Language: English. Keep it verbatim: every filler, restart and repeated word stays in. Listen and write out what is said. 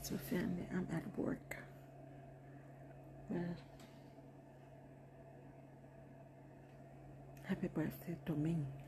So family, I'm at work. Well, happy birthday to me.